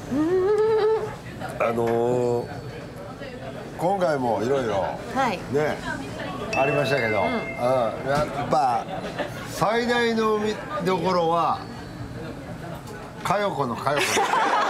今回もいろいろねありましたけど、やっぱ最大の見どころは佳代子の佳代子。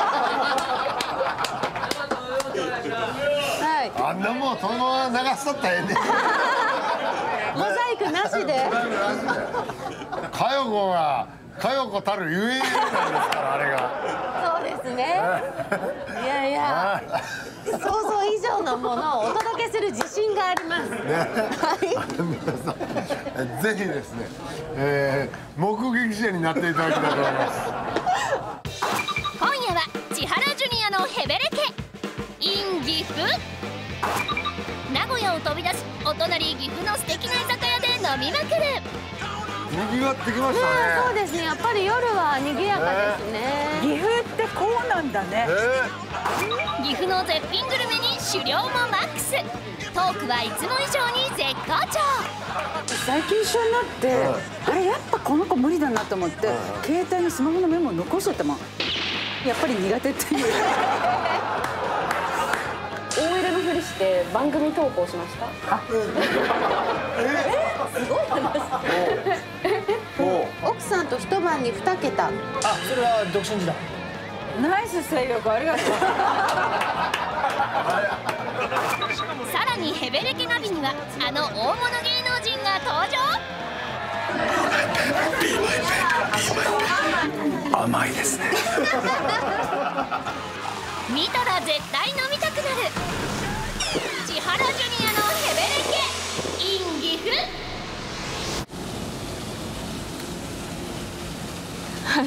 あんなもんそのまま流しとったらええねん。 モザイクなしで。 佳代子が佳代子たるゆえんなんですからあれが。 そうですね。いやいや、想像以上のものをお届けする自信があります。 皆さんぜひですね、目撃者になっていただきたいと思います。 今夜は千原ジュニアのヘベレケ in 岐阜。名古屋を飛び出しお隣岐阜の素敵な居酒屋で飲みまくる。 賑わってきましたね。 そうですね、やっぱり夜は賑やかですね。 岐阜ってこうなんだね。 岐阜の絶品グルメに酒量もマックス。トークはいつも以上に絶好調。 最近一緒になって、あれやっぱこの子無理だなと思って、携帯のスマホのメモを残しとったもん。やっぱり苦手っていう。 OL のふりして番組投稿しました。 すごい話。奥さんと一晩に2桁。 あ、それは独身時代。 ナイス性欲ありがとう。 さらにヘベレケナビにはあの大物芸能人が登場。甘いですね。 見たら絶対飲みたくなる千原ジュニアのヘベレケ in 岐阜。 はい。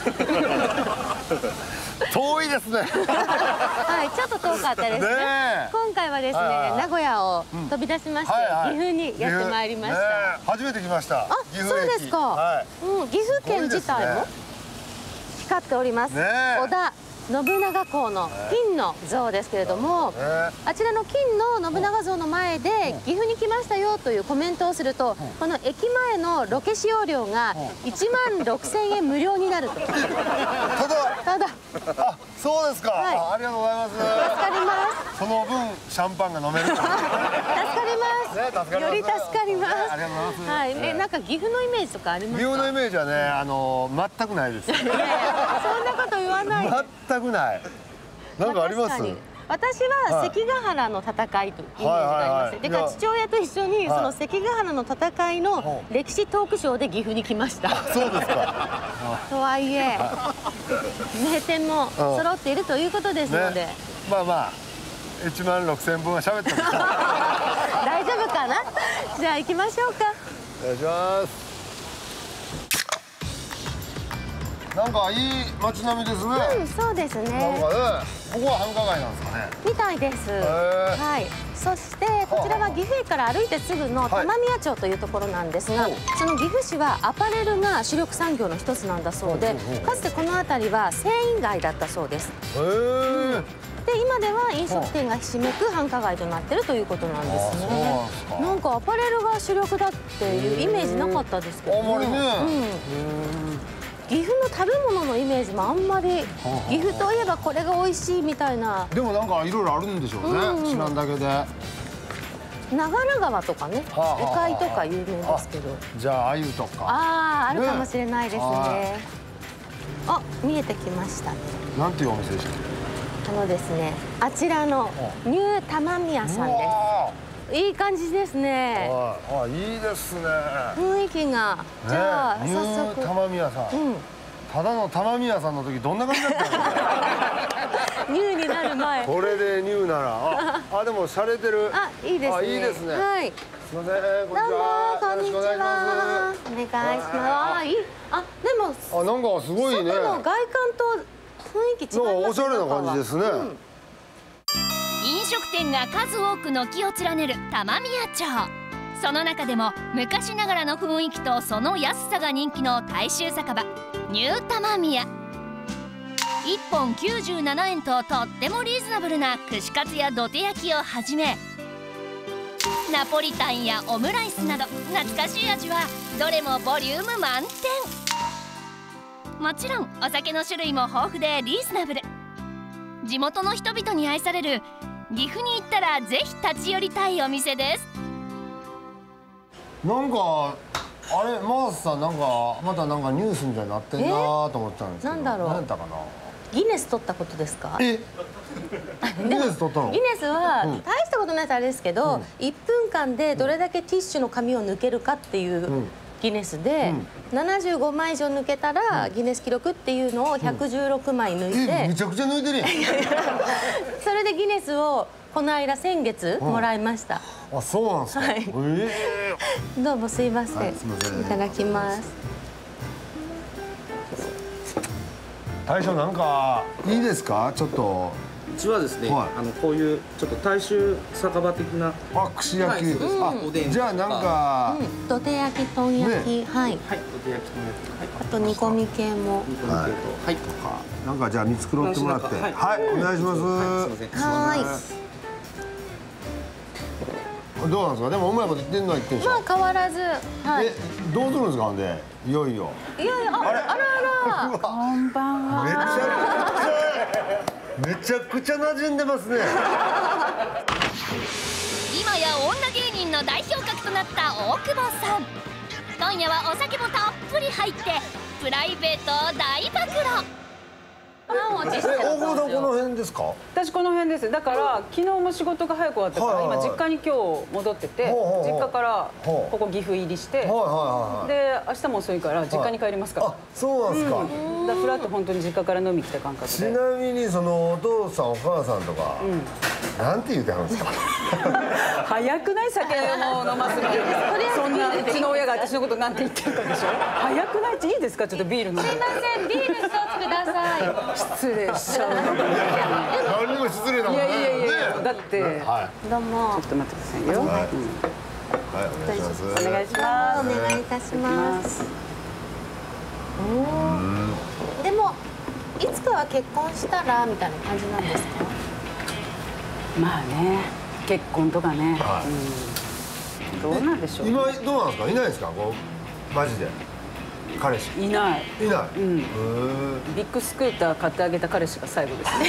遠いですね。 はい、ちょっと遠かったですね。今回はですね、名古屋を飛び出しまして、岐阜にやってまいりました。 初めて来ました。 あ、そうですか。岐阜県自体も光っております。織田信長公の金の像ですけれども、あちらの金の信長像の前で岐阜に来ましたよというコメントをすると、この駅前のロケ使用料が16,000円無料になると。ただ。 あ、そうですか。ありがとうございます。助かります。 その分シャンパンが飲める。助かります。より助かります。 ありがとうございます。 はい、なんか岐阜のイメージとかありますか？ 岐阜のイメージはね、全くないです。 そんなこと言わない。 全くない。なんかあります？ 私は関ヶ原の戦いというイメージがあります。だから父親と一緒にその関ヶ原の戦いの歴史トークショーで岐阜に来ました。 そうですか。 とはいえ名店も揃っているということですので、 まあまあ16,000分は喋った。 大丈夫かな。じゃあ行きましょうか。 お願いします。なんかいい街並みですね。 そうですね。 なんかね、ここは繁華街なんですかね。 みたいです。はい。そしてこちらは岐阜駅から歩いてすぐの玉宮町というところなんですが、その岐阜市はアパレルが主力産業の一つなんだそうで、かつてこの辺りは繊維街だったそうです。で今では飲食店がひしめく繁華街となっているということなんですね。なんかアパレルが主力だっていうイメージなかったですけどね。岐阜の食べ物のイメージもあんまり、岐阜といえばこれが美味しいみたいな。 でもなんかいろいろあるんでしょうね、知らんだけで。 長良川とかね、鵜飼とか有名ですけど。 じゃあ鮎とか。 あるかもしれないですね。あ、見えてきました。 なんていうお店でしたっけ？ ですね、あちらのニュー玉宮さんです。いい感じですね。 あ、いいですね。 雰囲気が。じゃあ早速。 玉宮さん。ただの玉宮さんの時どんな感じだったの？ ニューになる前。 これでニューなら、でも洒落てる。 あ、いいですね。 いいですね。 はい。 すみません、こんにちは。 こんにちは。お願いします。いい。でも。 なんかすごいね。 外観と雰囲気違いますね。 おしゃれな感じですね。 飲食店が数多く軒を連ねる玉宮町。その中でも昔ながらの雰囲気とその安さが人気の大衆酒場ニュー玉宮。1本97円ととってもリーズナブルな串カツやどて焼きをはじめ、ナポリタンやオムライスなど懐かしい味はどれもボリューム満点。もちろんお酒の種類も豊富でリーズナブル。 地元の人々に愛される岐阜に行ったらぜひ立ち寄りたいお店です。 なんかあれマースさんなんかまたなんかニュースみたいになってんなと思ったんですけど、 なんだろう。 何やったかな。 ギネス取ったことですか？ ギネス取ったの？ ギネスは大したことないとあれですけど、1分間でどれだけティッシュの紙を抜けるかっていうギネスで、75枚以上抜けたらギネス記録っていうのを116枚抜いて、 めちゃくちゃ抜いてるやん。 それでギネスをこの間先月もらいました。 あ、そうなんですか。 はい。どうもすいません。 はい、すいません。 いただきます。 大将なんかいいですか？ちょっと。 うちはですね、こういうちょっと大衆酒場的な串焼き。 おでん。 じゃあなんか。 土手焼き、とん焼き、はい。 はい、土手焼き、とん焼き。 あと煮込み系も。 はい。とか。なんかじゃあ見繕ってもらって。はい、お願いします。 はい。 どうなんですか。でもうまいこと言ってんのは言ってんでしょ。 まあ変わらず。はい。 どうするんですか。ほんでいよいよ。 いやいや、あら。 こんばんは。 めちゃくちゃ馴染んでますね。 今や女芸人の代表格となった大久保さん。今夜はお酒もたっぷり入ってプライベートを大暴露。 大久保さんこの辺ですか？ 私この辺です。だから昨日も仕事が早く終わったから今実家に今日戻ってて、実家からここ岐阜入りして、で明日も遅いから実家に帰りますから。 あ、そうなんですか。 だフラッと本当に実家から飲み来た感覚で。 ちなみにそのお父さんお母さんとかなんて言うてはるんですか？ 早くない？酒を飲ます前にそんなうちの親が私のことなんて言ってるかでしょ。早くないっていいですか？ちょっとビール飲んで。 すいません、ビール一つください。 失礼しちゃう。 何も失礼なもんね。 いやだってどうも。 ちょっと待ってくださいよ。 はい、お願いします。 お願いします。 お願いいたします。でもいつかは結婚したらみたいな感じなんですか？ まあね、結婚とかね。どうなんでしょう。 今どうなんですか？いないですか？こうマジで彼氏。 いない。 いない。 ビッグスクーター買ってあげた彼氏が最後ですね。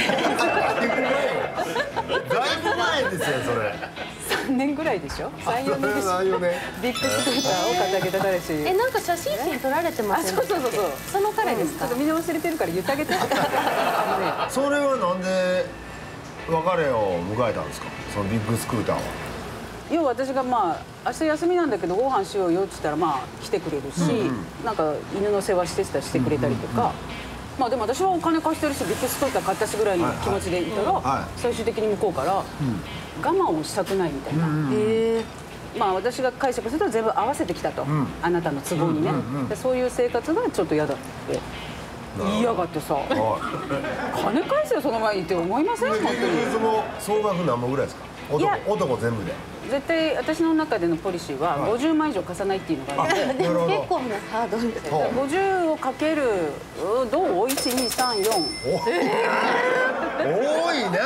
だいぶ前ですよそれ。 3年ぐらいでしょ。3、4年でしょ。ビッグスクーターを買ってあげた彼氏。 なんか写真集撮られてますよね。 そう。 その彼ですか？ ちょっとみんな忘れてるから言ってあげて。 それはなんで別れを迎えたんですか？そのビッグスクーターは。 要は私がまあ明日休みなんだけどご飯しようよって言ったらまあ来てくれるし、なんか犬の世話してたらしてくれたりとか。まあでも私はお金貸してるしビッグスクーター買ったしぐらいの気持ちでいたら最終的に向こうから我慢をしたくないみたいな。まあ私が解釈すると全部合わせてきたと、あなたの都合にね。でそういう生活がちょっと嫌だって言いやがってさ、金返せよその前にって思いません？本当に。 その総額何本ぐらいですか？男全部で。 絶対私の中でのポリシーは50万以上貸さないっていうのがあって。 でも結構なハードです。 50をかけるどう？1234。 多いな。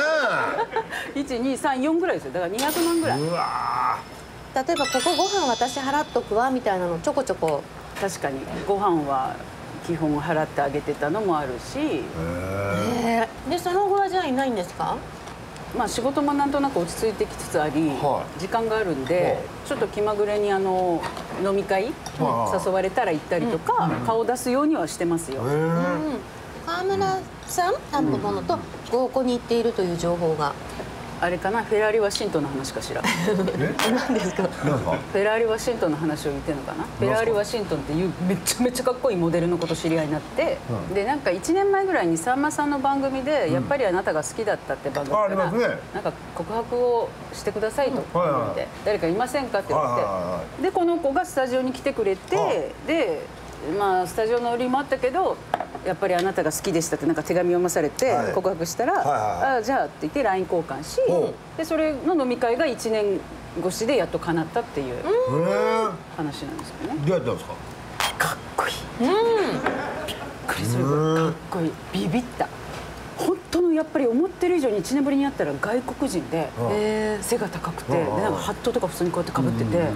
1234ぐらいですよ。だから200万ぐらい。 うわ。 例えばここご飯私払っとくわみたいなのちょこちょこ。 確かにご飯は基本払ってあげてたのもあるし。 でその後はじゃあいないんですか？ まあ仕事もなんとなく落ち着いてきつつあり、時間があるんでちょっと気まぐれに飲み会誘われたら行ったりとか顔出すようにはしてますよ。 川村さんタンポポのと合コンに行っているという情報が。 あれかな、フェラーリ・ワシントンの話かしら。 何ですか？ フェラーリ・ワシントンの話を言ってるのかな。フェラーリ・ワシントンっていうめちゃめちゃかっこいいモデルのこと知り合いになって、でなんか1年前ぐらいにさんまさんの番組でやっぱりあなたが好きだったって番組からなんか告白をしてくださいと言われて、誰かいませんかって言われて、でこの子がスタジオに来てくれて、でまあスタジオの売りもあったけどやっぱりあなたが好きでしたってなんか手紙読まされて告白したら、あじゃあって言って LINE 交換し、でそれの飲み会が1年越しでやっと叶ったっていう話なんですよね。 どうやったんですか？ かっこいい。びっくりするぐらいかっこいい。ビビった。本当のやっぱり思ってる以上に1年ぶりに会ったら外国人で背が高くて、でなんかハットとか普通にこうやってかぶってて、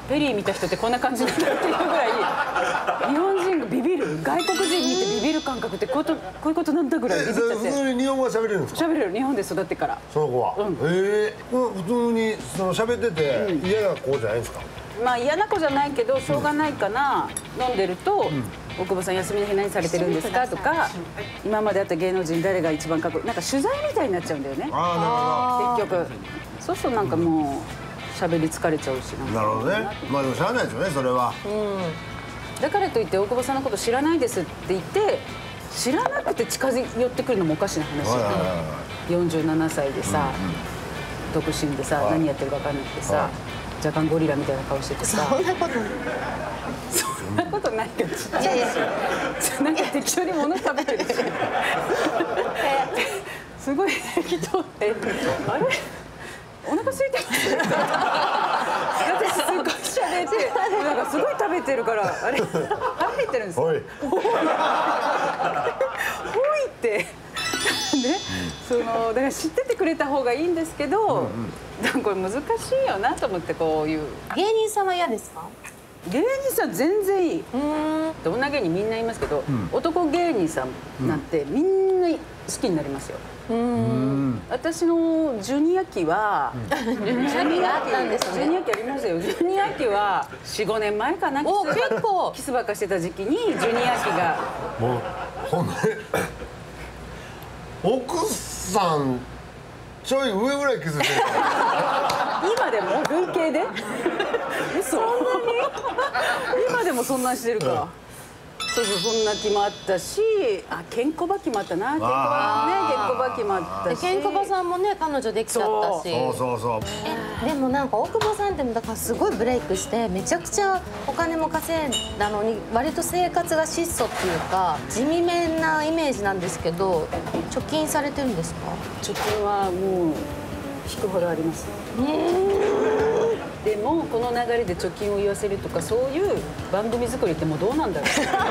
ペリー見た人ってこんな感じなんだっていうぐらい日本人がビビる、外国人見てビビる感覚ってこういうことなんだぐらいビビっちゃって。 普通に日本語は喋れるんですか？ 喋れる、日本で育ってから。 その子は。普通に喋ってて嫌な子じゃないですか？ まあ嫌な子じゃないけどしょうがないかな、飲んでると「大久保さん休みの日何されてるんですか?」とか「今まで会った芸能人誰が一番かっこいい?」なんか取材みたいになっちゃうんだよね。 ああ、 結局そうするとなんかもう喋り疲れちゃうし。 なるほどね。まあでもしゃあないですよね、それは。 だからといって大久保さんのこと知らないですって言って知らなくて近寄ってくるのもおかしな話。47歳でさ独身でさ何やってるか分かんなくてさジャパンゴリラみたいな顔しててさ。 そんなことない。 そんなことないけど、 いやいや、 なんか適当に物食べてる。すごい適当ってあれお腹空いてます。私すごい喋ってなんかすごい食べてるからあれ腹減ってるんですよ。 おい。 ほいってね、だから知っててくれた方がいいんですけど、これ難しいよなと思って。こういう芸人さんは嫌ですか？ 芸人さん全然いい。女芸人みんな言いますけど、男芸人さんなんてみんな好きになりますよ。私のジュニア期はジュニア期があったんですね。 ジュニア期ありましたよ。ジュニア期は4、5年前かな。 お、結構キスばっかしてた時期にジュニア期がもうほんで奥さんちょい上ぐらいキスしてるから。 今でも累計で嘘。そんなに今でもそんなんしてるか。そうそう、そんな気もあったし、ケンコバ期もあったな。ケンコバ期もあったし。 ケンコバさんもね、彼女できちゃったし。 そうでもなんか大久保さんってだからすごいブレイクしてめちゃくちゃお金も稼いだのに割と生活が質素っていうか地味めなイメージなんですけど、貯金されてるんですか？ 貯金はもう引くほどあります。でもこの流れで貯金を言わせるとかそういう番組作りってもうどうなんだろう。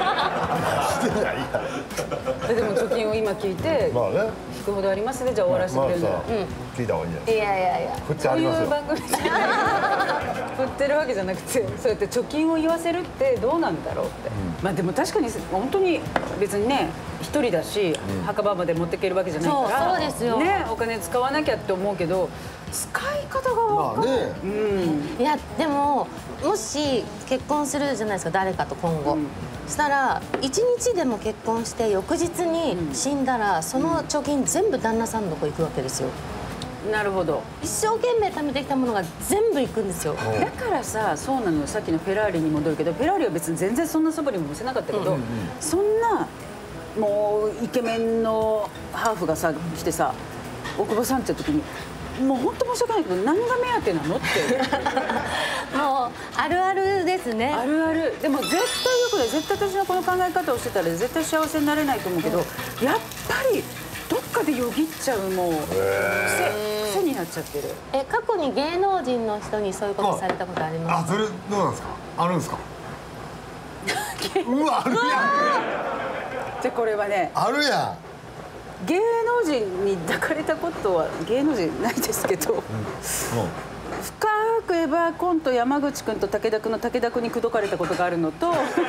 でも貯金を今聞いて引くほどありますね。じゃあ終わらせてくれるなら聞いた方がいいんじゃない。 いや振ってありますよ。 そういう番組振ってるわけじゃなくて、そうやって貯金を言わせるってどうなんだろうって。まあでも確かに本当に別にね一人だし墓場まで持っていけるわけじゃないからそうですよね、お金使わなきゃって思うけど使い方が分かんない。 いやでももし結婚するじゃないですか、誰かと今後。したら1日でも結婚して翌日に死んだらその貯金全部旦那さんのとこ行くわけですよ。 なるほど。 一生懸命貯めてきたものが全部行くんですよ。 だからさ、そうなの。さっきのフェラーリに戻るけど、フェラーリは別に全然そんなそばにも見せなかったけど、そんなもうイケメンのハーフがさ来てさ「大久保さん」って時にもう本当申し訳ないけど何が目当てなのってもうあるあるですね。 あるある。でも絶対よくない。絶対私のこの考え方をしてたら絶対幸せになれないと思うけど、やっぱりどっかでよぎっちゃう。もう癖になっちゃってる。 過去に芸能人の人にそういうことされたことありますか？ それどうなんですか？あるんですか？うわ、あるやん。 じゃあこれはね、 あるやん。 芸能人に抱かれたことは芸能人ないですけど、深く言えばコント山口君と武田君の武田君に口説かれたことがあるのと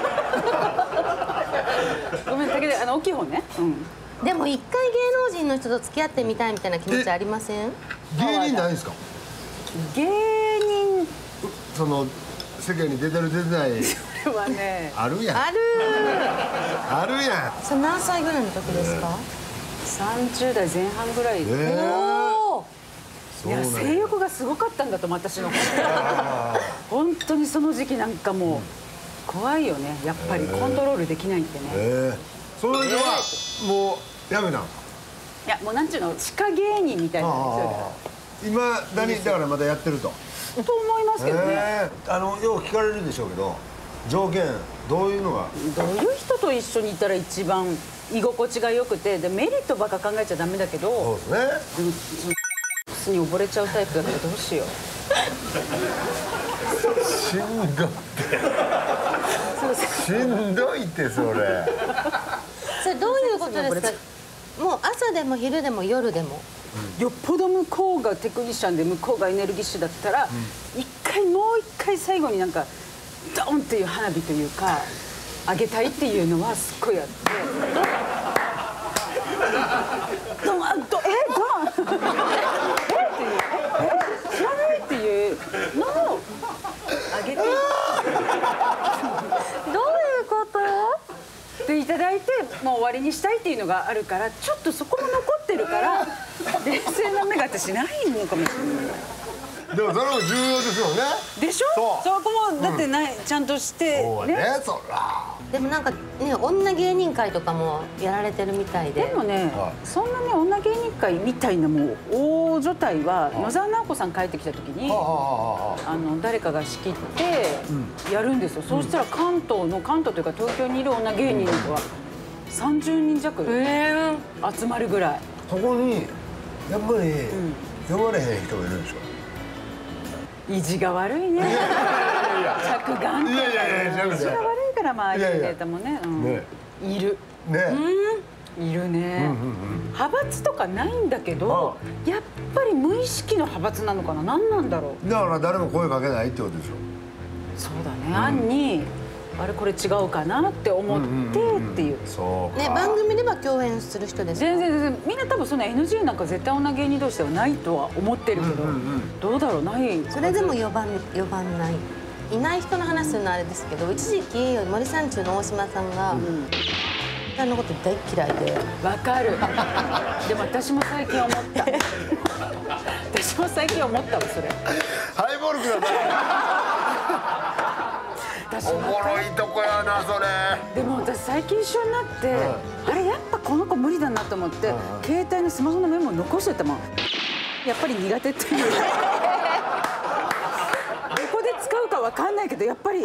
ごめん、武田大きい方ね。 でも一回芸能人の人と付き合ってみたいみたいな気持ちありません？ 芸人ないんですか？ 芸人その世間に出てる出てない。 それはね、 あるやん。 あるやん。 それ何歳ぐらいの時ですか ？30代前半ぐらい。いや、性欲がすごかったんだと思う、私の。本当にその時期なんかもう怖いよね。やっぱりコントロールできないってね。 その時はもうやめたん？いや、もうなんちゅうの、地下芸人みたいな。 今何だからまだやってると。 と思いますけどね。 よう聞かれるでしょうけど、条件どういうのが？ どういう人と一緒にいたら一番居心地が良くて、でメリットばっか考えちゃダメだけど。 そうですね。 でもそのに溺れちゃうタイプだからどうしよう。 しんどって。しんどいってそれ。 それどういうことですか？もう朝でも昼でも夜でも。 よっぽど向こうがテクニシャンで向こうがエネルギッシュだったら、一回もう一回最後になんかドンっていう花火というかあげたいっていうのはすっごいあって。ドンドンっていう知らないっていうのをあげて。どういうことでいただいてもう終わりにしたいっていうのがあるからちょっとそこも残ってるから冷静な目が私ないのかもしれない。 でもそれも重要ですよね。 でしょ。そこもだってない、ちゃんとしてね。そら。 でもなんかね女芸人会とかもやられてるみたいで。 でもね、そんなね女芸人会みたいなもう大所帯は野沢直子さん帰ってきた時に誰かが仕切ってやるんですよ。そうしたら関東というか東京にいる女芸人は30人弱集まるぐらい。 そこにやっぱり呼ばれへん人がいるでしょ。 意地が悪いね。着眼。意地が悪いからまあああいうデータもね。いる。いるね。派閥とかないんだけど、やっぱり無意識の派閥なのかな。何なんだろう。 だから誰も声かけないってことでしょ。 そうだね。案にあれこれ違うかなって思ってっていう。 ね、番組では共演する人ですか。 全然みんな多分そんな NG なんか絶対女芸人同士ではないとは思ってるけど、どうだろうない。 それでも呼ばない。いない人の話するのはあれですけど、一時期森三中の大島さんがあのこと大嫌いで。 わかる。でも私も最近思った。私も最近思ったわそれ。 ハイボールください。おもろいとこやなそれ。 でも私最近一緒になってあれやっぱこの子無理だなと思って携帯のスマホのメモを残してたもん。やっぱり苦手っていう。どこで使うかわかんないけどやっぱり。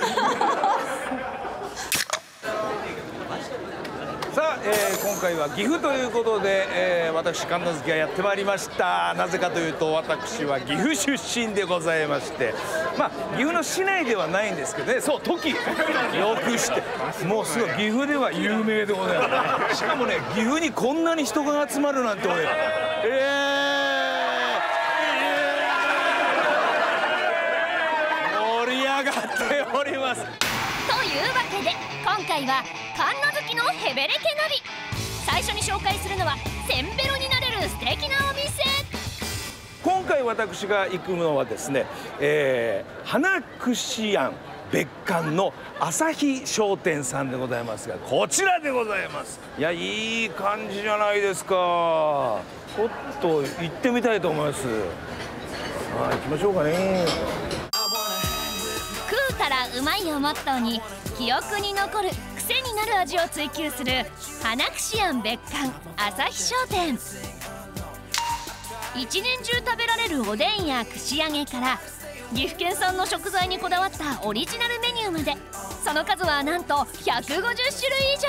さあ、今回は岐阜ということで、私神奈月がやってまいりました。なぜかというと私は岐阜出身でございまして、まあ岐阜の市内ではないんですけどね。そうトキよくしてもうすごい岐阜では有名でございます。しかもね岐阜にこんなに人が集まるなんて俺盛り上がっております。 というわけで今回は神奈月のヘベレケナビ。最初に紹介するのはせんべろになれる素敵なお店。 今回私が行くのはですね、花串庵別館の朝日商店さんでございますが、こちらでございます。いやいい感じじゃないですか。ちょっと行ってみたいと思います。さあ行きましょうかね。 食うたらうまいをモットーに記憶に残る癖になる味を追求する花串庵別館朝日商店。一年中食べられるおでんや串揚げから岐阜県産の食材にこだわったオリジナルメニューまで、その数はなんと150種類以上。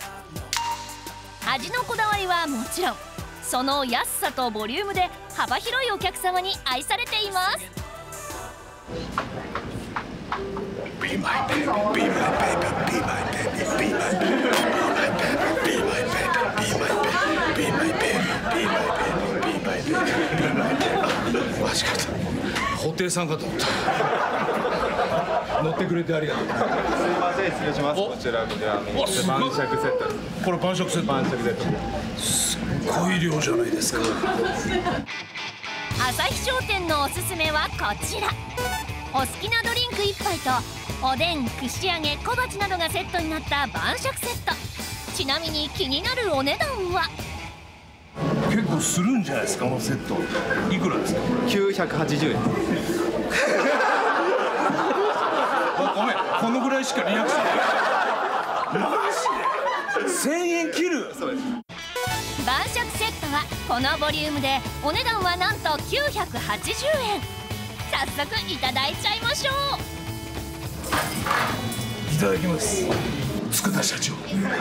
味のこだわりはもちろん、その安さとボリュームで幅広いお客様に愛されています。Be my baby, be my baby, be my baby, be my baby, be my baby, be my baby, be my baby, be my baby, be my baby。間違えた。布袋さんかと思った。乗ってくれてありがとう。すみません、失礼します。こちらで晩酌セット。これ晩酌セット。晩酌セット。すっごい量じゃないですか。朝日商店のおすすめはこちら。お好きなドリンク1杯とおでん、串揚げ、小鉢などがセットになった晩酌セット。ちなみに気になるお値段は結構するんじゃないですか。このセットいくらですか。 980円。 ごめん、このぐらいしかリアクションない。マジで1000円切る。そうです。 晩酌セットはこのボリュームでお値段はなんと980円。早速いただいちゃいましょう。 いただきます。佃社長。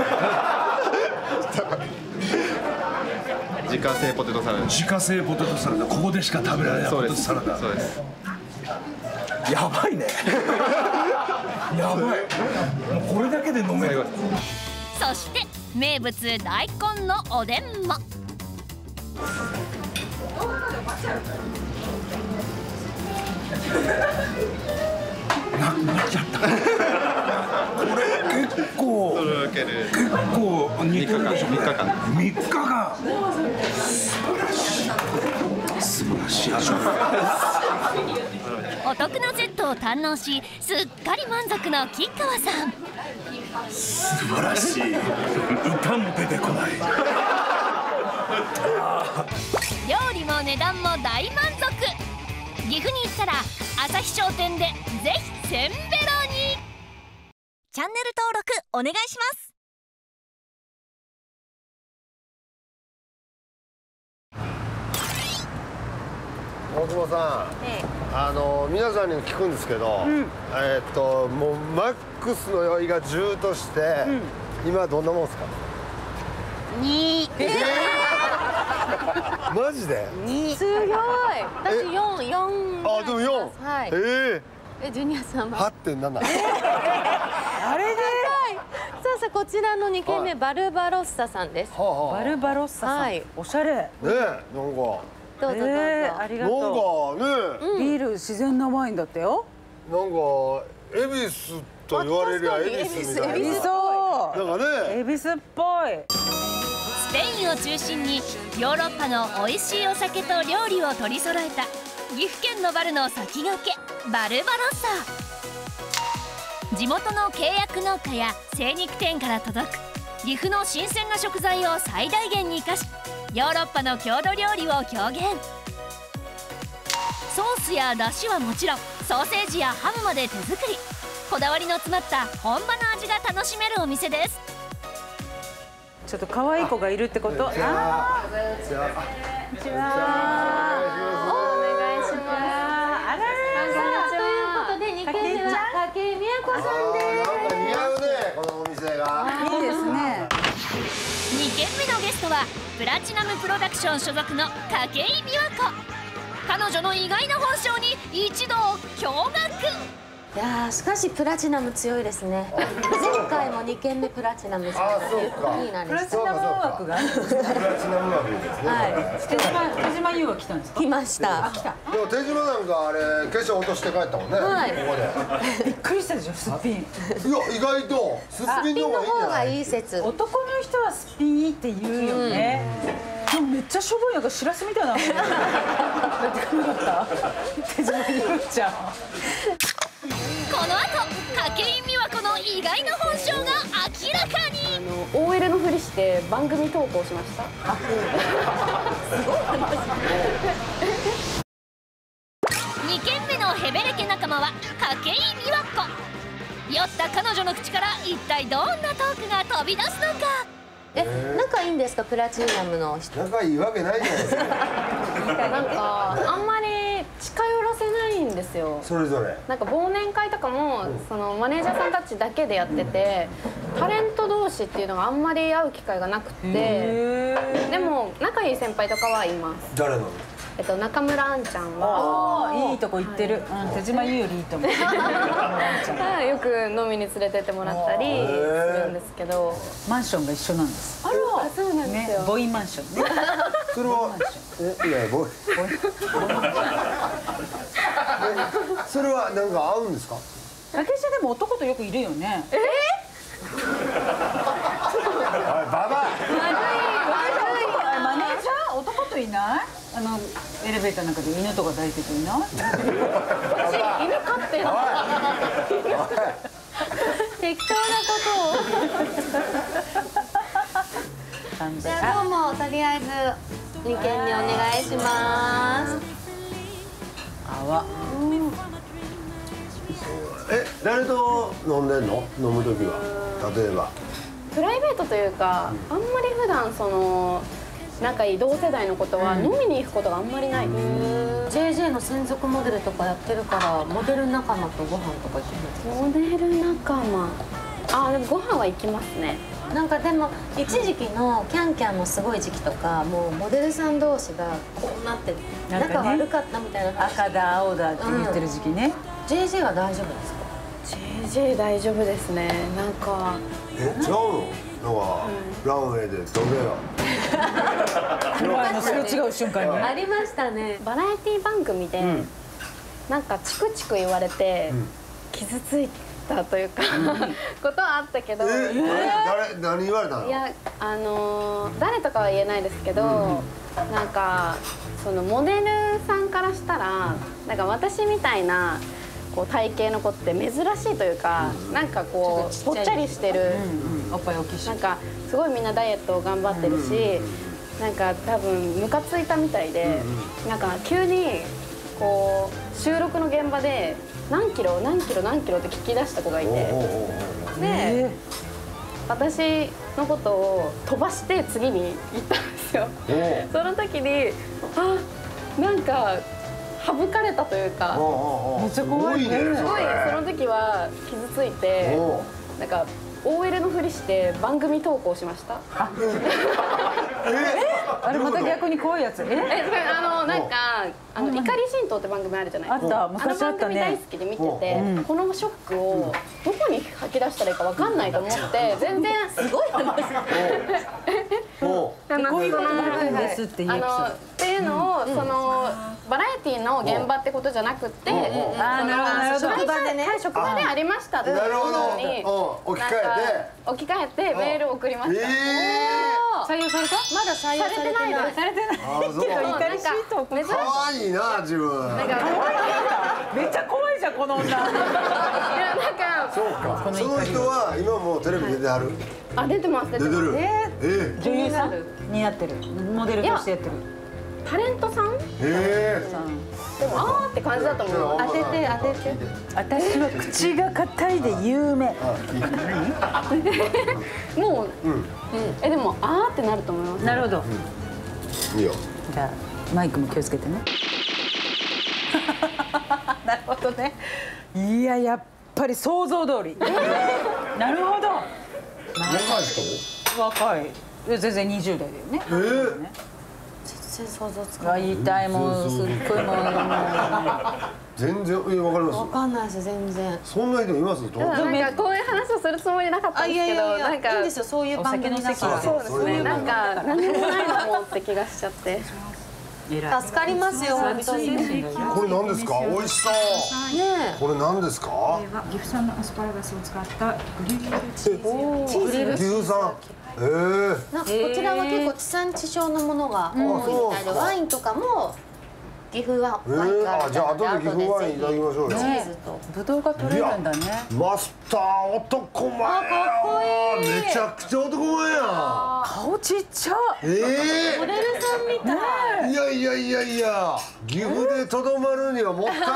自家製ポテトサラダ。 自家製ポテトサラダ。ここでしか食べられないポテトサラダ。 そうです。 やばいね。やばい。もうこれだけで飲める。 そして名物大根のおでんも。 なっちゃった。これ結構似てるでしょ。3日間。素晴らしい。 お得なセットを堪能し、すっかり満足の吉川さん。 素晴らしい。歌も出てこない。 料理も値段も大満足。岐阜に行ったら朝日商店でぜひせんべろに。 チャンネル登録お願いします。 大久保さん、皆さんに聞くんですけど、もうマックスの酔いが10として、今どんなもんですか？2。マジで ？2。すごい。私4。 あ、でも4。 はい。ジュニアさんは 8.7。 あれで。さあこちらの2軒目、バルバロッサさんです。 バルバロッサさん。おしゃれ。 ねえ、なんか。 どうぞ。 ありがとう。 なんかね。 ビール自然なワインだったよ。 なんか恵比寿と言われりゃ恵比寿みたいな。 そう。 なんかね。 恵比寿っぽい。 スペインを中心にヨーロッパの美味しいお酒と料理を取り揃えた岐阜県のバルの先駆けバルバロッサ。地元の契約農家や精肉店から届く岐阜の新鮮な食材を最大限に生かし、ヨーロッパの郷土料理を表現。ソースや出汁はもちろん、ソーセージやハムまで手作り。こだわりの詰まった本場の味が楽しめるお店です。 ちょっと可愛い子がいるってこと。 お願いします。あらら。ということで2軒目は筧美和子さんです。 なんか似合うね、このお店が。 いいですね。 2軒目のゲストはプラチナムプロダクション所属の筧美和子。彼女の意外な本性に一同驚愕。 いやしかしプラチナム強いですね。前回も2軒目プラチナムですからそうか。 プラチナム枠があるんですね。 プラチナム枠ですね。 はい。 手島優は来たんですか？ 来ました。 来た。 でも手島なんかあれ化粧落として帰ったもんね。 はい。 ここで。 びっくりしたでしょ、すっぴん。いや意外とすっぴんの方がいいんじゃない？ いい説。 男の人はすっぴんいいって言うよね。でもめっちゃしょぼい、なんかしらすみたいな。だってこなかった。手島優ちゃん。 この後筧美和子の意外な本性が明らかに。 OL のふりして番組投稿しました。 すごい。 2軒目のヘベレケ仲間は筧美和子。酔った彼女の口から一体どんなトークが飛び出すのか。 仲いいんですか、プラチナムの人？ 仲いいわけないじゃないですか。 なんかあんまり近寄らせないんですよ。 それぞれ。 なんか忘年会とかもそのマネージャーさんたちだけでやってて、タレント同士っていうのがあんまり会う機会がなくて、でも仲いい先輩とかはいます。 誰なの？ 中村あんちゃんは。 いいとこ行ってる。手島優よりいいと思う。 よく飲みに連れてってもらったりするんですけど、 マンションが一緒なんです。 あら、そうなんですよ。 ボインマンションね。 それはそれはなんか合うんですか？ 竹下でも男とよくいるよね。 ババマネージャー男といない？エレベーターの中で犬とか抱いてていない？ 私犬飼ってる。 適当なことを。じゃあどうも、とりあえず2軒目お願いします。 誰と飲んでんの？飲むときは例えばプライベートというか、あんまり普段その仲いい同世代のことは飲みに行くことがあんまりないです。 JJ の専属モデルとかやってるから、モデル仲間とご飯とか行けるんですか？ モデル仲間、でもご飯は行きますね。 なんかでも一時期のキャンキャンのすごい時期とか、もうモデルさん同士がこうなって仲悪かったみたいな。 赤だ青だって言ってる時期ね。 JJ は大丈夫ですか？ JJ 大丈夫ですね。なんか違うの？なんかランウェイでどけよ。 すれ違う瞬間にありましたね。 バラエティ番組でなんかチクチク言われて傷ついたというかことはあったけど。 何言われたの？ いや誰とかは言えないですけど、なんかそのモデルさんからしたらなんか私みたいなこう体型の子って珍しいというか、なんかこうぽっちゃりしてる、 おっぱい大きいし、 なんかすごいみんなダイエットを頑張ってるし、なんか多分ムカついたみたいで、なんか急にこう収録の現場で何キロ何キロ何キロって聞き出した子がいて、で私のことを飛ばして次に行ったんですよ。その時になんか省かれたというか、 めっちゃ怖いね。 すごいその時は傷ついて、なんか OL のふりして番組投稿しました。 あれまた逆に怖いやつ。なんか怒り神道って番組あるじゃないですか。 あった昔あったね。 あの番組大好きで見てて、このショックをどこに吐き出したらいいかわかんないと思って全然すごい話。 こういうことがあるんですっていうエピソード。 っていうのをそのバラエティの現場ってことじゃなくて、職場でありましたっていうのに置き換えてメールを送りました。 採用された？ まだ採用されてない。 されてない。けど怒りシート。 可愛いな自分。 めっちゃ怖いじゃんこの女。いやなんかそうか。その人は今もテレビ出てはる？ 出てます。出てる。 女優さんになってる。モデルとしてやってる。 タレントさん？でもあーって感じだと思う。当てて。 私は口が硬いで有名。 もうでもあーってなると思います。 なるほど。 いいよ。 じゃあマイクも気をつけてね。なるほどね。いややっぱり想像通り。なるほど。 若い人？ 若い。全然20代だよね。 全然想像つかない。 言いたいもんすっごいもん。 全然わかります。 わかんないです全然。 そんな人います？ なんかこういう話をするつもりなかったんですけど、なんかいいんですよそういう番組だから。 そうですね。なんか何もないのもって気がしちゃって。 助かりますよ本当に。 これ何ですか？美味しそう。 ねこれ何ですか？ 岐阜産のアスパラガスを使ったグリルチーズ。 岐阜産。 なんかこちらは結構地産地消のものが多いみたいで、ワインとかも岐阜はワインがある。 じゃあ後で岐阜ワインいただきましょうよ。 チーズとブドウが取れるんだね。 マスター男前や。めちゃくちゃ男前や。 顔ちっちゃ。 モデルさんみたい。 いや岐阜でとどまるにはもったいない。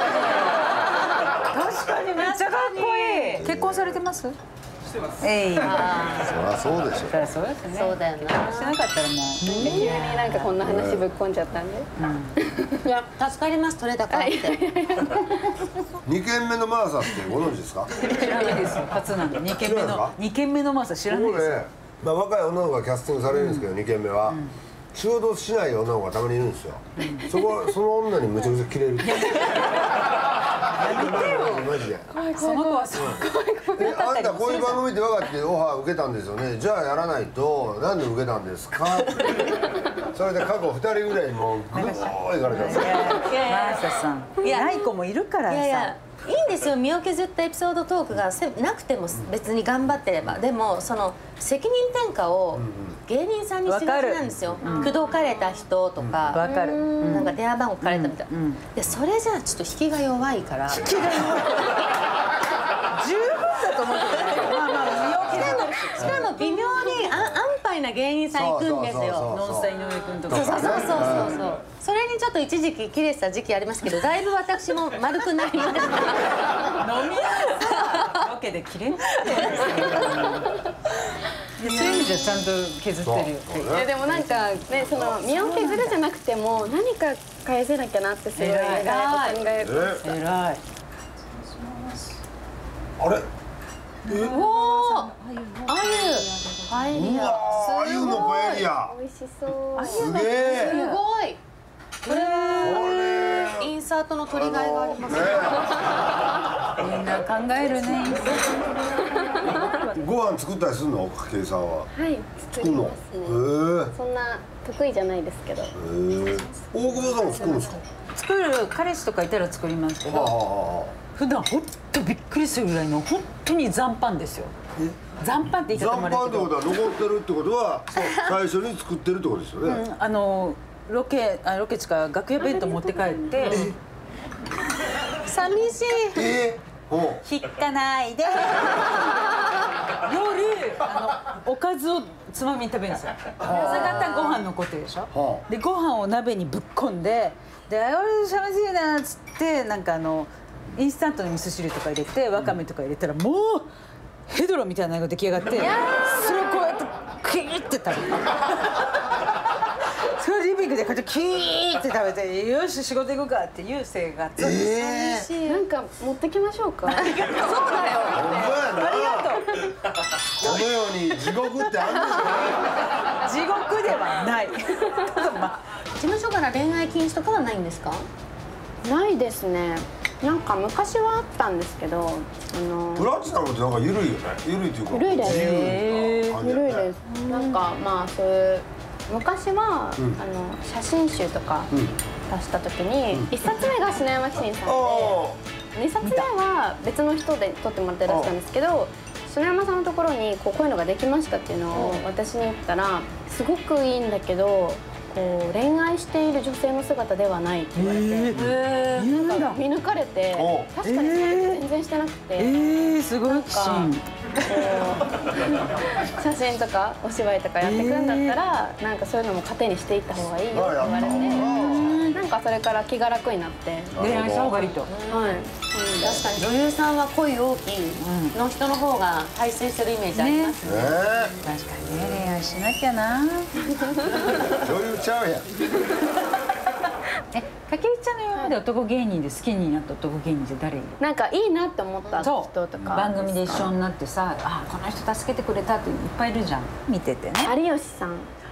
確かにめっちゃかっこいい。結婚されてます？してます。そりゃそうでしょ。 そうですね。 そうだよな。 してなかったらもう急になんかこんな話ぶっこんじゃったんで。 いや助かります取れ高あって。 2軒目のマーサってご存知ですか？ 知らないですよ。初なんで2軒目のマーサ知らないですよ。 まあ若い女の子がキャスティングされるんですけど2軒目は仕事しない女の子がたまにいるんですよ。その女にむちゃくちゃキレる。マジで。 その子はそう。 あんたこういう番組って分かってオファー受けたんですよね。じゃあやらないとなんで受けたんですか？それで過去2人ぐらいもうグーッいかれたんですよ。 マーサさん。ない子もいるからさ。 いいんですよ身を削ったエピソードトークがなくても別に頑張ってれば。でもその責任転嫁を芸人さんにしがちなんですよ。口説かれた人とかなんか電話番号書かれたみたいな。でそれじゃあちょっと引きが弱いから。引きが弱い。十分だと思ってた。しかも微妙に安牌な芸人さん行くんですよ。 ノンスタ井上君とか。 そうそれにちょっと一時期キレてた時期ありますけど、だいぶ私も丸くなりました。 飲み屋さロケでキレないで。そういう意味じゃちゃんと削ってるよ。 でもなんかねその身を削るじゃなくても何か返せなきゃなってすごい考える。 偉い。 あれ？ おお。パエリア。 あゆのパエリア。 美味しそう。 すげえ。 すごい。これインサートの取り替えがありますね。 みんな考えるね。 ご飯作ったりするの？筧さんは。 はい作りますね。そんな得意じゃないですけど。 大久保さんも作るんですか？ 作る彼氏とかいたら作りますけど、普段本当びっくりするぐらいの本当に残飯ですよ。残飯って言い方もあれだけど、 残飯ってことは残ってるってことは最初に作ってるってことですよね。 ロケつか楽屋弁当持って帰って寂しい。 引かないで夜おかずをつまみに食べるんですよ。朝方ご飯残ってるでしょ。でご飯を鍋にぶっこんで「俺寂しいな」っつってなんかインスタントの味噌汁とか入れてわかめとか入れたらもうヘドロみたいなのが出来上がって、それをこうやってキーって食べる。それリビングでこうやってキーって食べて「よし仕事行こうか」っていう生活。 なんか持ってきましょうか。 そうだよ。ありがとう。 このように地獄ってあるんです地獄ではない。 事務所から恋愛禁止とかはないんですか？ ないですね。なんか昔はあったんですけど、 プラチナムってなんか緩いよね。緩いっていうか緩いです。緩いです。なんかまあそういう昔は写真集とか出した時に1冊目が篠山紀信さんで2冊目は別の人で撮ってもらってらっしゃるんですけど、篠山さんのところにこういうのができましたっていうのを私に言ったら、すごくいいんだけどこう恋愛している女性の姿ではないって言われて、なんか見抜かれて確かに全然してなくて、 すごい奇心。 写真とかお芝居とかやっていくんだったらなんかそういうのも糧にしていった方がいいよって言われて、なんかそれから気が楽になって恋愛した方がいいと。 はい。 確かに女優さんは恋多きの人の方が排水するイメージありますね。 確かにね、恋愛しなきゃな。 女優ちゃうやん。 かけりちゃんの今まで男芸人で好きになった男芸人って誰？ なんかいいなって思った人とか。 番組で一緒になってさ、あ、この人助けてくれたっていっぱいいるじゃん。見ててね。 有吉さん。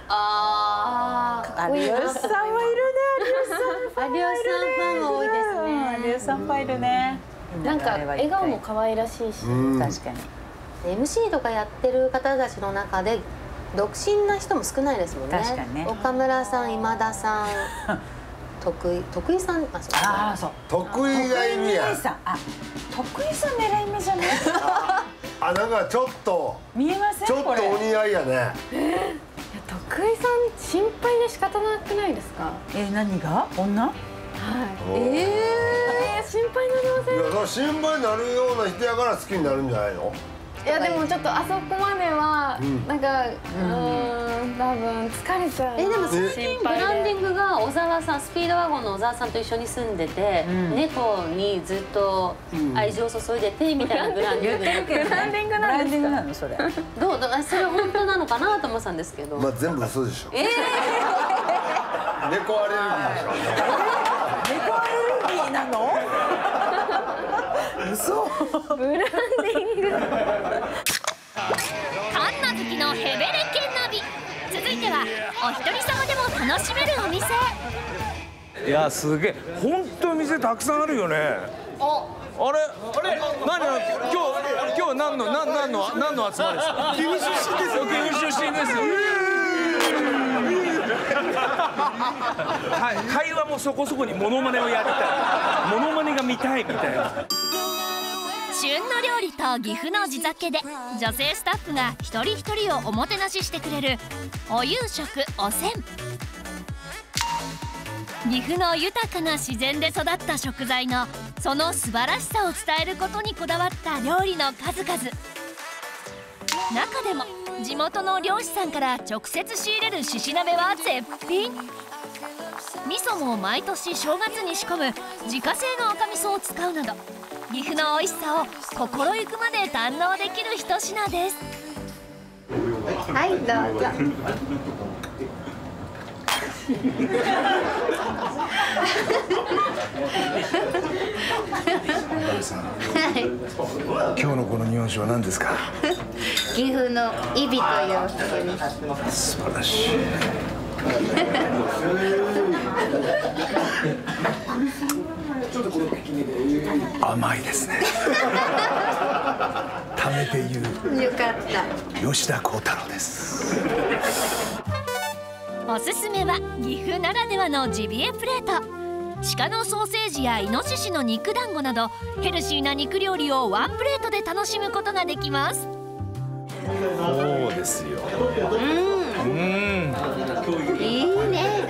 有吉さんはいるね。 有吉さんファンが多いですね。 有吉さんファンいるね。 なんか笑顔も可愛らしいし。 確かに。 MC とかやってる方たちの中で独身な人も少ないですもんね。 確かにね。 岡村さん、今田さん、徳井さん、 そう。 徳井が意味や。 徳井さん狙い目じゃない？ なんかちょっと見えません？ ちょっとお似合いやね。 徳井さん心配で仕方なくないですか？ 何が？女？ はい。心配になりません？ いや、心配になるような人やから好きになるんじゃないの？ いやでもちょっとあそこまではなんか多分疲れちゃう。 でも最近ブランディングが小沢さん、スピードワゴンの小沢さんと一緒に住んでて、猫にずっと愛情を注いでてみたいなブランディング。 ブランディングなんですか？ なのそれ。 それ本当なのかなと思ってたんですけど。 まあ全部嘘でしょ。猫アレルギーでしょ。 猫アレルギーなの？嘘。 ブランディング。 カンナ好きのヘベレケンナビ。続いてはお一人様でも楽しめるお店。 いやすげえ、本当に店たくさんあるよね。あれ何今日何の集まりですか？岐阜出身ですよ。岐阜出身です。はい、会話もそこそこにモノマネをやりたい、モノマネが見たいみたいな。 旬の料理と岐阜の地酒で女性スタッフが一人一人をおもてなししてくれるお夕食おせん。岐阜の豊かな自然で育った食材のその素晴らしさを伝えることにこだわった料理の数々。中でも地元の漁師さんから直接仕入れるしし鍋は絶品。味噌も毎年正月に仕込む自家製の赤味噌を使うなど岐阜の美味しさを心ゆくまで堪能できる一品です。 はい、どうぞ。 今日のこの日本酒は何ですか？ 岐阜のイビというお酒です。 素晴らしい。甘いですね。貯めて言う。 よかった。 吉田鋼太郎です。 おすすめは岐阜ならではのジビエプレート。 鹿のソーセージやイノシシの肉団子などヘルシーな肉料理をワンプレートで楽しむことができます。 そうですよ。 いいね。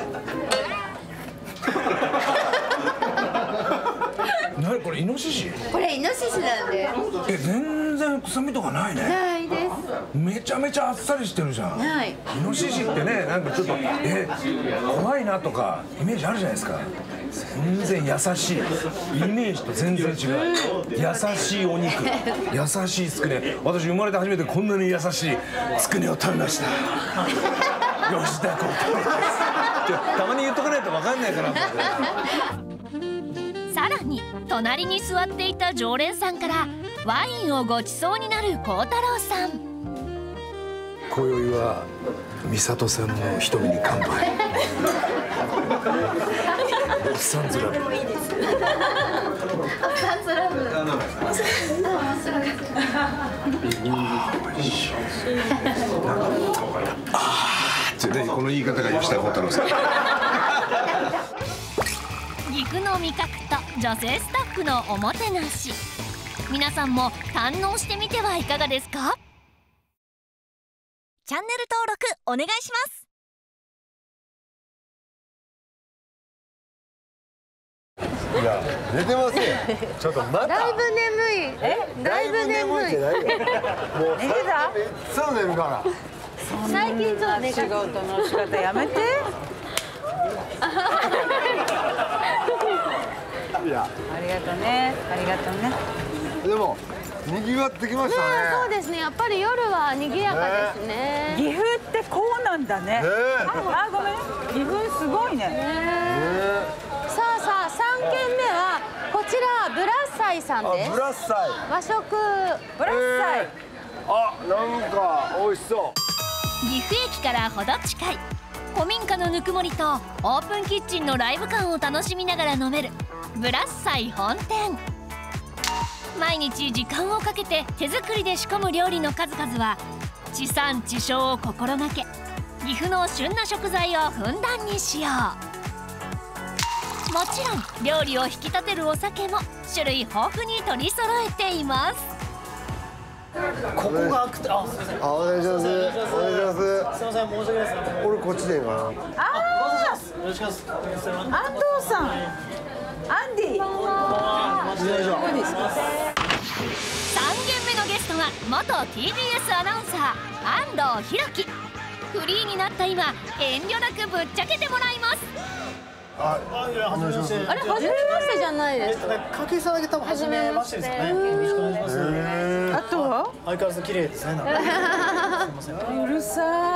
何これ、イノシシ？ これイノシシなんで。 全然臭みとかないね。 ないです。 めちゃめちゃあっさりしてるじゃん。 はい。 イノシシってね、なんかちょっと怖いなとかイメージあるじゃないですか。全然優しい。イメージと全然違う。優しいお肉、優しいつくね。私生まれて初めてこんなに優しいつくねを食べました。吉田鋼太郎です。たまに言っとかないと分かんないから。 さらに隣に座っていた常連さんからワインをごちそうになる幸太郎さん。 今宵は美里さんの瞳に乾杯。おっさんずラブ。 いいです。おっさんずラブ。 この言い方が吉田鋼太郎さん。 岐阜の味覚と女性スタッフのおもてなし、皆さんも堪能してみてはいかがですか？ チャンネル登録お願いします。 いや、寝てますよ。ちょっとまた。 だいぶ眠い。だいぶ眠い。 じゃないよ。もう寝てた？ そう寝るから。 最近ちょっと寝仕事の仕方やめて。 いや、 ありがとうね。ありがとうね。 でも賑わってきましたね。 そうですね。やっぱり夜は賑やかですね。 岐阜ってこうなんだね。あ、ごめん。岐阜すごいね。 さあ3軒目はこちらブラッサイさんです。 ブラッサイ。 和食ブラッサイ。 あ、なんか美味しそう。 岐阜駅からほど近い古民家のぬくもりとオープンキッチンのライブ感を楽しみながら飲めるブラッサイ本店。毎日時間をかけて手作りで仕込む料理の数々は地産地消を心がけ岐阜の旬な食材をふんだんに使用。もちろん料理を引き立てるお酒も種類豊富に取り揃えています。 ここが開くと、 お願いします。お願いします。 すみません、申し訳ないです。 俺こっちでいいかな。 よろしくお願いします。 安藤さん、アンディ。 3軒目のゲストは元 TBS アナウンサー安藤裕樹。フリーになった今遠慮なくぶっちゃけてもらいます。 あれ、初めまして。 あれ初めましてじゃないですか。 筧さんだけ多分初めましてですかね。よろしくお願いします。 あとは相変わらず綺麗ですね。なんかすみません。 うるさ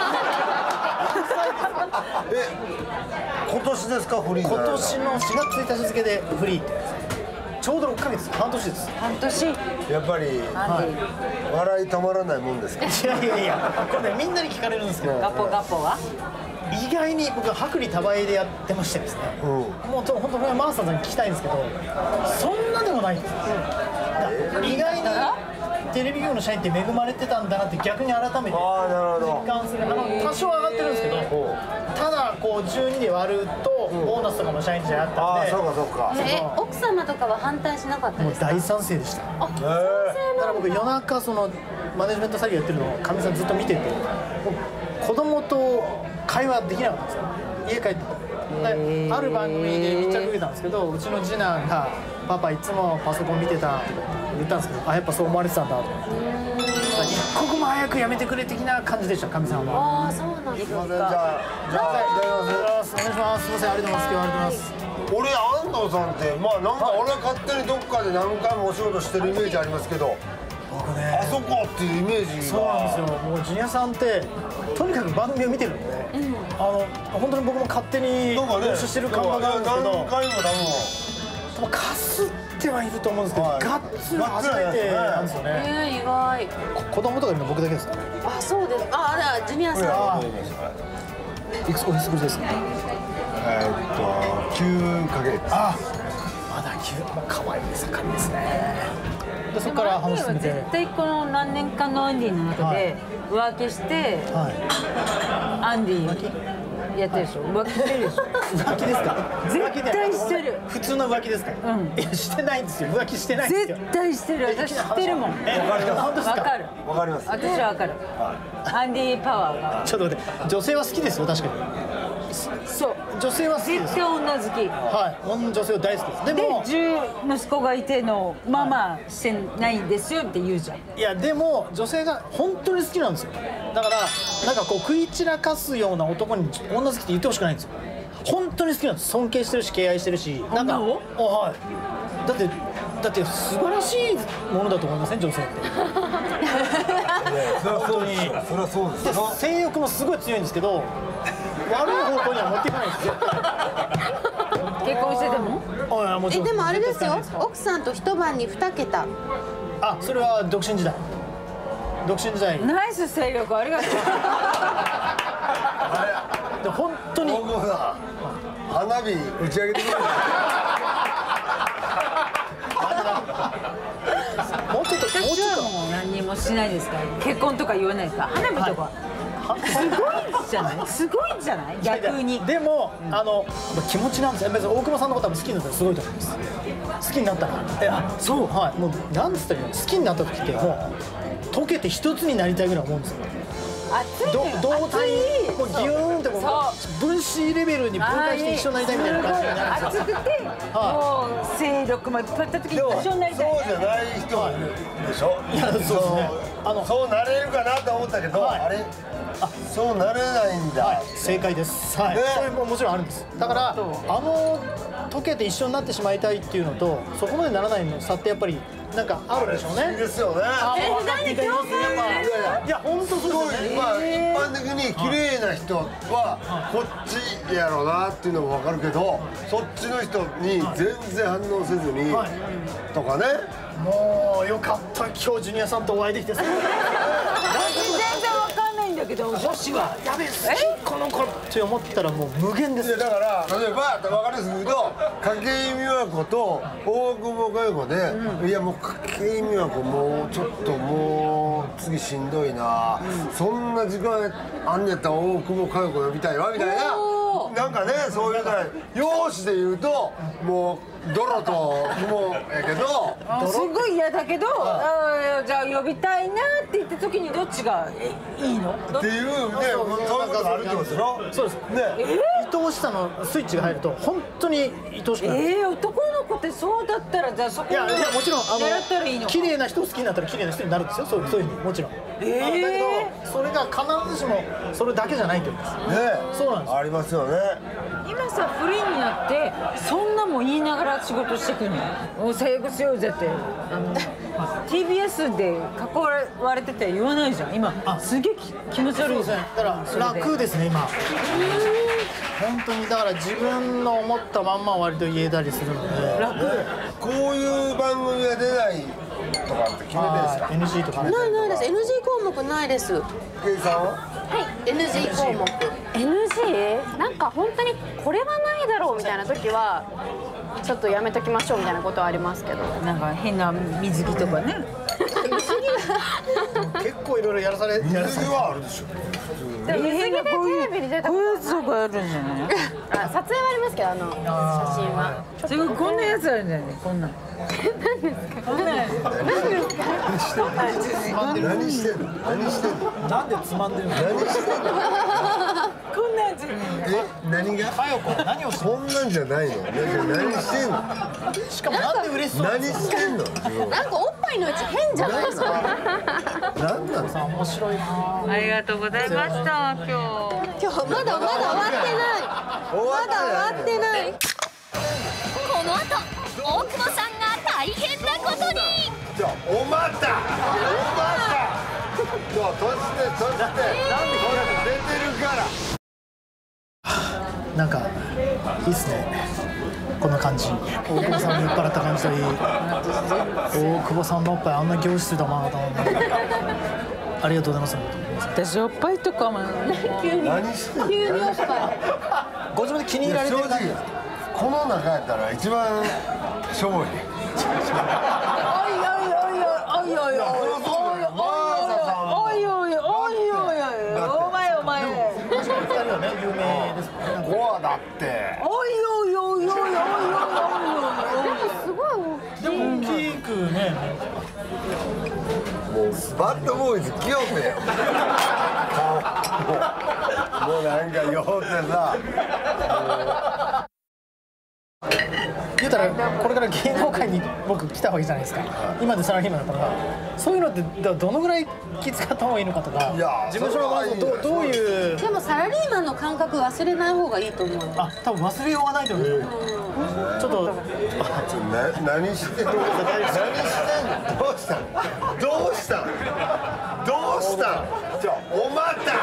今年ですかフリー。 今年の4月1日付でフリー。ちょうど6ヶ月、半年です。 半年。 やっぱり笑い止まらないもんですか。 いや、これねみんなに聞かれるんですけど。 ガポガポは？ 意外に僕は薄利多売でやってましてですね。もう本当これマーサーさんに聞きたいんですけど、そんなでもないんです。意外にテレビ業の社員って恵まれてたんだなって逆に改めて実感する。多少上がってるんですけど、ただこう12で割るとボーナスとかも社員時代あったんで。 そうかそうか。 奥様とかは反対しなかったですか？ 大賛成でした。だから僕夜中そのマネジメント詐欺やってるのをかみさんずっと見てて、子供と会話できなかったんですよ。家帰ってある番組で密着受けたんですけど、うちの次男が「パパいつもパソコン見てた」とか言ったんですけど、あ、やっぱそう思われてたんだと思って、一刻も早くやめてくれ的な感じでした、かみさんは。 ああ、そうなんですか。 じゃあお願いします。すみません、ありがとうございます。今日はありがとうございます。 俺安藤さんってまあなんか俺は勝手にどっかで何回もお仕事してるイメージありますけど、 僕ね、 あそこっていうイメージが。 そうなんですよ。もうジュニアさんってとにかく番組を見てるんで、本当に僕も勝手に練習してる感があるんですけど、 何回も多分かすってはいると思うんですけど、ガッツリ初めてなんですよね。 意外。 子供とかいるの僕だけですか？ あ、そうです。あれジュニアさん。 いくつおいくつですか ？9ヶ月。 あ、まだ9、もう可愛い盛りですね。でそこから話進めて。 絶対この何年間のアンディの中で浮気して、アンディやってるでしょ。浮気してるでしょ。 浮気ですか？ 絶対してる。 普通の浮気ですか？いやしてないんですよ。浮気してないんですよ。 絶対してる。私知ってるもん。 本当ですか？ わかる。 わかります。 私はわかる。アンディ・パワーが。 ちょっと待って、女性は好きですよ、確かに。 そう。 女性は好きです。 絶対女好き。 はい、女性は大好きです。でも 10息子がいてのママしてないんですよって言うじゃん。 いやでも女性が本当に好きなんですよ。だからなんかこう食い散らかすような男に女好きって言ってほしくないんですよ。本当に好きなんです。尊敬してるし敬愛してるし、なんかはい。だって素晴らしいものだと思いません？女性って。 本当にそれはそうですよ。 性欲もすごい強いんですけど、悪い方向には持っていかないんですよ。 結婚してても？ でもあれですよ、奥さんと一晩に2桁。 あ、それは独身時代。独身時代。 ナイス性欲ありがとう。 で本当に。 大久保さん、花火打ち上げてくれる。 もうちょっともう何にもしないですから。結婚とか言わないですか？花火とか。すごいじゃない？すごいじゃない？逆に。 でも気持ちなんですよ。別に大久保さんのことは好きになったらすごいと思います。好きになったら。そう。はい。もうなんつったらいいの？好きになった時ってもう溶けて一つになりたいぐらい思うんですよ。 熱い。 同体にこうギューンってこう分子レベルに分解して一緒になりたいみたいな感じになるんですよ。 熱くてもう勢力もいっぱいあった時に一緒になりたい。 そうじゃない人もいるでしょ。 いやそうですね。 そうなれるかなと思ったけど、あれそうなれないんだ。 正解です。はい。それももちろんあるんです。だから溶けて一緒になってしまいたいっていうのとそこまでならないの差ってやっぱりなんかあるでしょうね。 ですよね。 何共感？ いや本当そうですね。 まあ一般的に綺麗な人はこっちやろうなっていうのもわかるけど、そっちの人に全然反応せずにとかね。 もうよかった今日ジュニアさんとお会いできて。全然わかんないんだけど女子は。 やべえこの子って思ったらもう無限です。 だから例えば分かりやすく言うと筧美和子と大久保佳代子で、いやもう筧美和子もうちょっともう次しんどいな、そんな時間あんねやったら大久保佳代子呼びたいわみたいな。なんかね、そういうから容姿で言うともう泥と雲やけどすごい嫌だけど、じゃあ呼びたいなって言った時にどっちがいいのっていうね、そういうことがあるってことでしょ。 そうですね。愛おしさのスイッチが入ると本当に愛おしくなる。 男の子ってそうだったらじゃあそこいやもちろん狙ったらいいの。 綺麗な人を好きになったら綺麗な人になるんですよ。そういうふうにもちろん。だけどそれが必ずしもそれだけじゃないというか。ね、そうなんです。 ありますよね。 今さフリーになってそんなもん言いながら仕事してくるの。性欲強いぜってTBS で囲われてて言わないじゃん。今すげえ気持ち悪い。 だから楽ですね今。本当にだから自分の思ったまんま割と言えたりするので楽。 こういう番組が出ないとかって決めてるんですか？ NG とかね。 ないです。NG 項目ないです。 ケイさんは？ はい、 NG 項目。 NG？ なんか本当にこれはないだろうみたいな時はちょっとやめときましょうみたいなことはありますけど。 なんか変な水着とかね。 結構いろいろやらされ。 水着はあるでしょ。 でも水着でテレビに出たこういうやつとかあるんじゃない？ 撮影はありますけど写真は。 すごいこんなやつあるんだよね。こんな。 何ですか？こんなやつ。何ですか？ 何してんの？ なんでつまんでるの？ 何してんの？ こんなやつ。 何が？ 佳代子何をしてんの？ こんなんじゃないの。何してんの？ しかもなんで嬉しそう？ 何してんの？ なんかおっぱいの位置変じゃないですか？ なんなの？ さ面白いな。 ありがとうございました。今日まだ終わってない。 この後大久保さんが大変なことに。 じゃあおまた。じゃあ閉じてなんで出てるから。 なんかいいっすね。こんな感じ。大久保さんの酔っ払った感じといい。大久保さんのおっぱいあんな凝視するとは思わなかったもんね。ありがとうございます。 私おっぱいとかも急におっぱい。 ご自分で気に入られてる感じ。 この中やったら一番しょぼい。 お前。 2人はね有名ですだって。 おいおいおいおいおいおいおいおい。 すごいでも大きくね。 もうバッドボーイズ来よってよ。もうなんか酔ってさ。 言うたらこれから芸能界に僕来たわけじゃないですか。今でサラリーマンだからそういうのってどのぐらい気遣った方がいいのかとか、事務所のまずどういう。 でもサラリーマンの感覚忘れない方がいいと思う。 あ、多分忘れようがないと思う。ちょっと何してんの？どうしたの？どうしたの？どうしたの？おまた。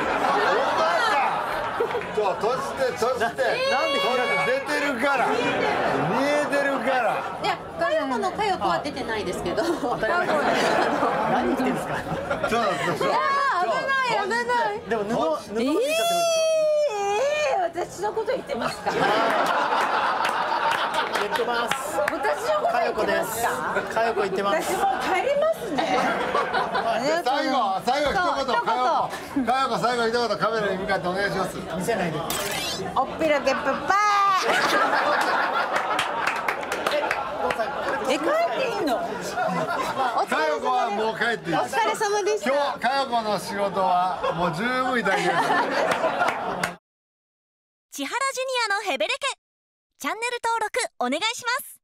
閉じてなんで出てるから見えてるから。 いや、佳代子の佳代子は出てないですけど。 何言ってんですか。 いや危ない。 でも布をついちゃってる。 私のこと言ってますか。 言ってます。 私のこと言ってますか。 佳代子言ってます。 私もう帰りますね。 最後一言。佳代子最後一言カメラに向かってお願いします。 見せないで。 おっぴろげぷっぱー。帰っていいの？ 佳代子はもう帰っていい。 お疲れ様でした。 今日佳代子の仕事はもう十分いただきました。 千原ジュニアのヘベレケチャンネル登録お願いします。